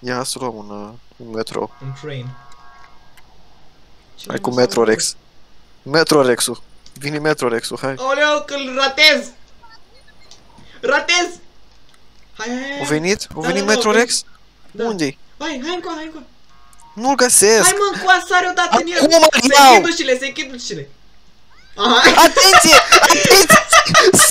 Ia să luăm un metro. Un train. Hai cu Metrorex. Metrorex-ul. Vine Metrorex-ul, hai. Aoleu, că-l ratez! Ratez! Hai. O venit? O Da, venit da, da, Metrorex? Da. Unde-i? Hai încoa. Nu-l găsesc. Hai mă, încoa, sare odată în el. Acum îl Se iau. închid ușile. Aha. Atenție! Atenție!